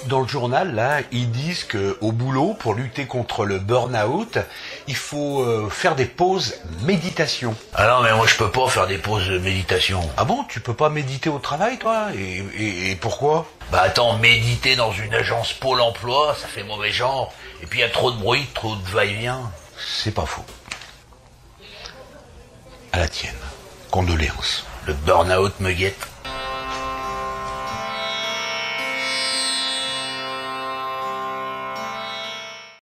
Dans le journal, là, ils disent que au boulot, pour lutter contre le burn-out, il faut faire des pauses méditation. Ah non, mais moi je peux pas faire des pauses de méditation. Ah bon, tu peux pas méditer au travail, toi et pourquoi? Bah attends, méditer dans une agence Pôle emploi, ça fait mauvais genre. Et puis il y a trop de bruit, trop de va-et-vient. C'est pas faux. À la tienne. Condoléances. Le burn-out me guette.